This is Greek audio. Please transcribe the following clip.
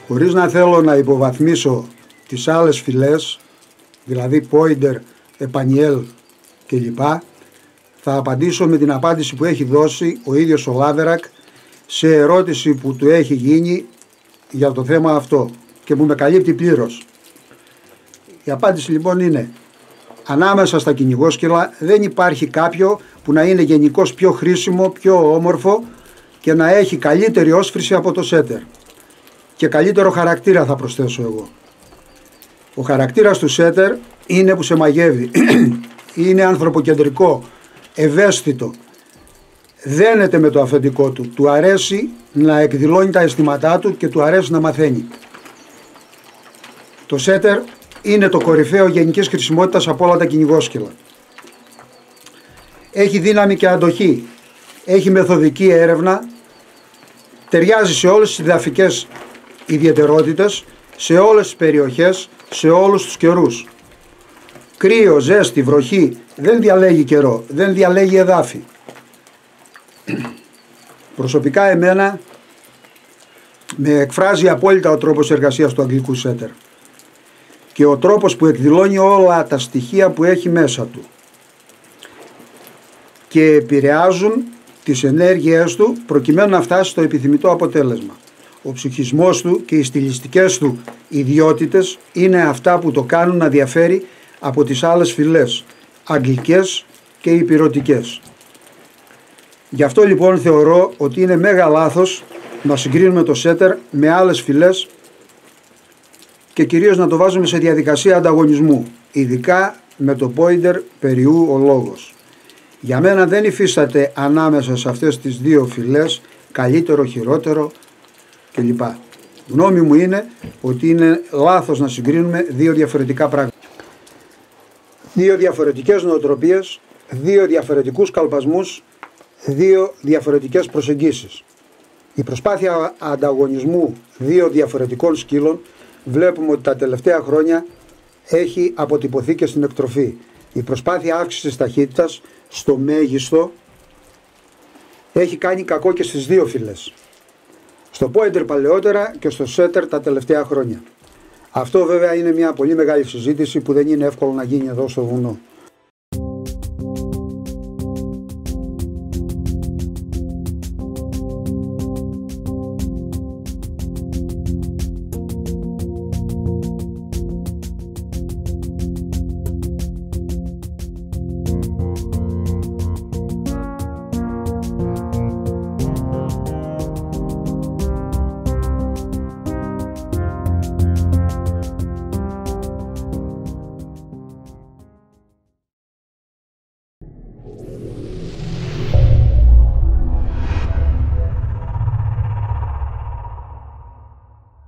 Χωρίς να θέλω να υποβαθμίσω τις άλλες φυλές, δηλαδή Πόιντερ, Επανιέλ κλπ, θα απαντήσω με την απάντηση που έχει δώσει ο ίδιος ο Λάβερακ σε ερώτηση που του έχει γίνει για το θέμα αυτό και που με καλύπτει πλήρως. Η απάντηση λοιπόν είναι: ανάμεσα στα κυνηγόσκυλα δεν υπάρχει κάποιο που να είναι γενικώς πιο χρήσιμο, πιο όμορφο και να έχει καλύτερη όσφρηση από το σέτερ. Και καλύτερο χαρακτήρα, θα προσθέσω εγώ. Ο χαρακτήρας του σέτερ είναι που σε μαγεύει. Είναι ανθρωποκεντρικό, ευαίσθητο, δένεται με το αφεντικό του, του αρέσει να εκδηλώνει τα αισθήματά του και του αρέσει να μαθαίνει. Το σέτερ είναι το κορυφαίο γενικής χρησιμότητας από όλα τα κυνηγόσκυλα. Έχει δύναμη και αντοχή, έχει μεθοδική έρευνα, ταιριάζει σε όλες τις εδαφικές ιδιαιτερότητες, σε όλες τις περιοχές, σε όλους τους καιρούς. Κρύο, ζέστη, βροχή, δεν διαλέγει καιρό, δεν διαλέγει εδάφη. Προσωπικά εμένα με εκφράζει απόλυτα ο τρόπος εργασίας του αγγλικού σέτερ και ο τρόπος που εκδηλώνει όλα τα στοιχεία που έχει μέσα του και επηρεάζουν τις ενέργειές του προκειμένου να φτάσει στο επιθυμητό αποτέλεσμα. Ο ψυχισμός του και οι στιλιστικές του ιδιότητες είναι αυτά που το κάνουν να διαφέρει από τις άλλες φυλές, αγγλικές και ηπειρωτικές. Γι' αυτό λοιπόν θεωρώ ότι είναι μέγα λάθος να συγκρίνουμε το σέτερ με άλλες φυλές και κυρίως να το βάζουμε σε διαδικασία ανταγωνισμού, ειδικά με το Πόιντερ περιού ο λόγος. Για μένα δεν υφίσταται ανάμεσα σε αυτές τις δύο φυλές καλύτερο, χειρότερο κλπ. Γνώμη μου είναι ότι είναι λάθος να συγκρίνουμε δύο διαφορετικά πράγματα. Δύο διαφορετικές νοοτροπίες, δύο διαφορετικούς καλπασμούς, δύο διαφορετικές προσεγγίσεις. Η προσπάθεια ανταγωνισμού δύο διαφορετικών σκύλων βλέπουμε ότι τα τελευταία χρόνια έχει αποτυπωθεί και στην εκτροφή. Η προσπάθεια αύξησης ταχύτητας στο μέγιστο έχει κάνει κακό και στις δύο φυλές. Στο Πόιντερ παλαιότερα και στο σέτερ τα τελευταία χρόνια. Αυτό βέβαια είναι μια πολύ μεγάλη συζήτηση που δεν είναι εύκολο να γίνει εδώ στο βουνό.